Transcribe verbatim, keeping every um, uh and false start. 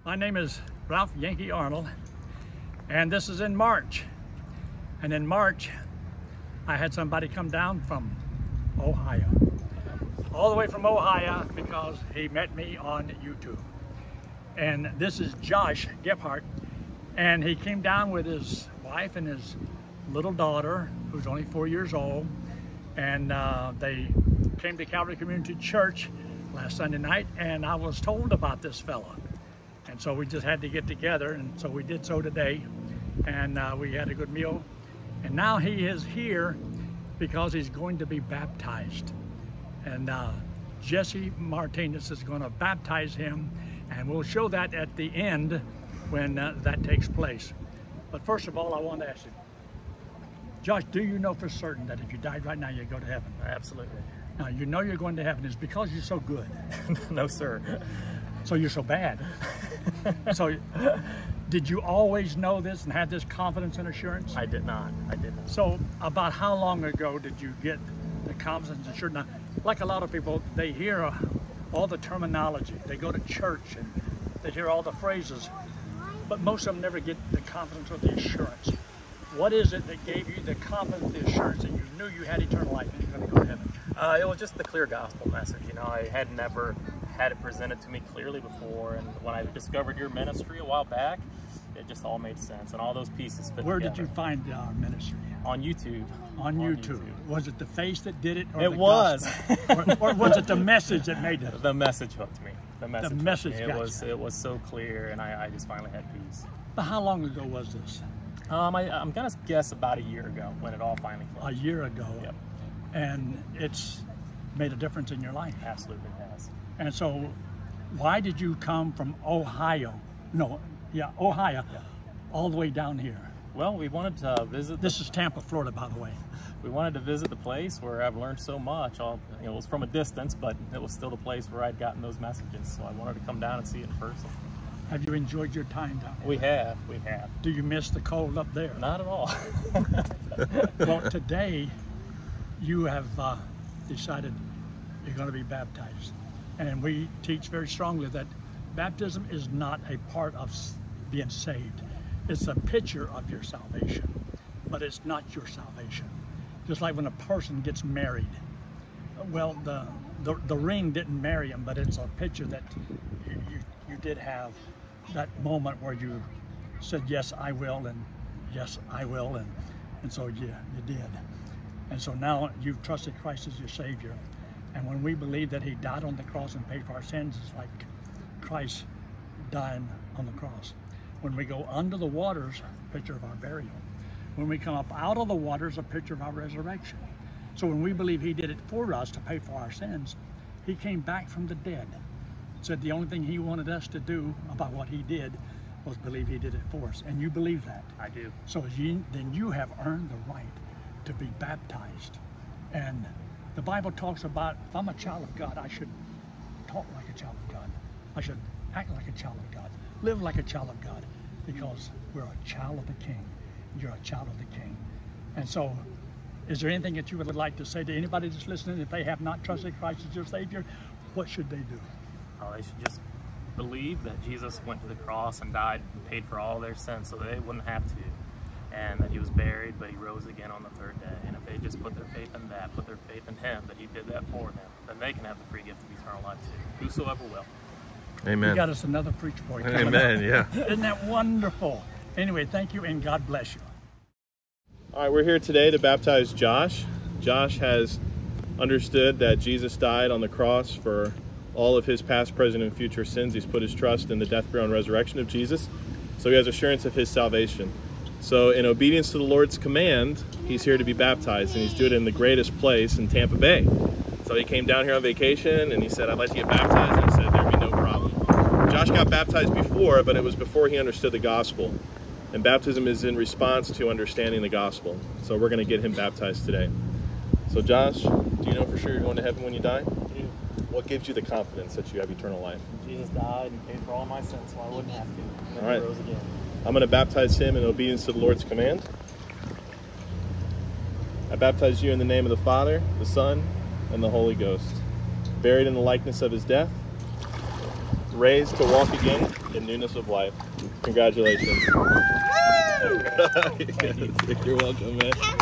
My name is Ralph Yankee Arnold, and this is in March. And in March, I had somebody come down from Ohio, all the way from Ohio, because he met me on YouTube. And this is Josh Gephardt, and he came down with his wife and his little daughter, who's only four years old, and uh, they came to Calvary Community Church last Sunday night, and I was told about this fella. And so we just had to get together, and so we did so today, and uh, we had a good meal. And now he is here because he's going to be baptized. And uh, Jesse Martinez is going to baptize him, and we'll show that at the end when uh, that takes place. But first of all, I want to ask you, Josh, do you know for certain that if you died right now, you'd go to heaven? Absolutely. Now, you know you're going to heaven is because you're so good. No, sir. So you're so bad. So did you always know this and have this confidence and assurance? I did not. I didn't. So about how long ago did you get the confidence and assurance? Now, like a lot of people, they hear uh, all the terminology. They go to church and they hear all the phrases, but most of them never get the confidence or the assurance. What is it that gave you the confidence, the assurance that you knew you had eternal life and you're going to go to heaven? Uh, it was just the clear gospel message. You know, I had never had it presented to me clearly before, and when I discovered your ministry a while back, it just all made sense, and all those pieces fit Where together. did you find our ministry? On YouTube. On, On YouTube. YouTube. Was it the face that did it? Or It the was. or, or was it the message that made it? The message hooked me. The message. The hooked message me. It got was. you. It was so clear, and I, I just finally had peace. But how long ago was this? Um, I, I'm gonna guess about a year ago when it all finally A closed. year ago. Yep. And it's made a difference in your life. Absolutely has. And so, why did you come from Ohio? No, yeah, Ohio, Yeah. all the way down here. Well, we wanted to visit. The, This is Tampa, Florida, by the way. we wanted to visit the place where I've learned so much. All, you know, it was from a distance, but it was still the place where I'd gotten those messages. So I wanted to come down and see it in person. Have you enjoyed your time down here? We have. We have. Do you miss the cold up there? Not at all. Well, today you have uh, decided you're going to be baptized. And we teach very strongly that baptism is not a part of being saved. It's a picture of your salvation, but it's not your salvation. Just like when a person gets married. Well, the, the, the ring didn't marry him, but it's a picture that you, you, you did have that moment where you said, yes, I will, and yes, I will, and, and so yeah, you did. And so now you've trusted Christ as your Savior. And when we believe that He died on the cross and paid for our sins, it's like Christ dying on the cross. When we go under the waters, a picture of our burial. When we come up out of the waters, a picture of our resurrection. So when we believe He did it for us to pay for our sins, He came back from the dead. Said the only thing He wanted us to do about what He did was believe He did it for us. And you believe that. I do. So you, then you have earned the right to be baptized. And the Bible talks about, if I'm a child of God, I should talk like a child of God. I should act like a child of God. Live like a child of God. Because we're a child of the King. You're a child of the King. And so, is there anything that you would like to say to anybody that's listening, if they have not trusted Christ as your Savior, what should they do? Oh, they should just believe that Jesus went to the cross and died and paid for all their sins so they wouldn't have to. And that He was buried, but He rose again on the third day. And if they just put their faith in that, put their faith in Him, that He did that for them, then they can have the free gift of eternal life too. Whosoever will. Amen. You got us another preacher boy. Amen, yeah. Isn't that wonderful? Anyway, thank you and God bless you. All right, we're here today to baptize Josh. Josh has understood that Jesus died on the cross for all of his past, present, and future sins. He's put his trust in the death, burial, and resurrection of Jesus. So he has assurance of his salvation. So in obedience to the Lord's command, he's here to be baptized, and he's doing it in the greatest place in Tampa Bay. So he came down here on vacation, and he said, I'd like to get baptized, and I said, there'd be no problem. Josh got baptized before, but it was before he understood the gospel. And baptism is in response to understanding the gospel. So we're going to get him baptized today. So Josh, do you know for sure you're going to heaven when you die? I do. What gives you the confidence that you have eternal life? Jesus died and paid for all my sins, so I wouldn't have to. And then All right. He rose again. I'm going to baptize him in obedience to the Lord's command. I baptize you in the name of the Father, the Son, and the Holy Ghost, buried in the likeness of his death, raised to walk again in newness of life. Congratulations. You're welcome, man.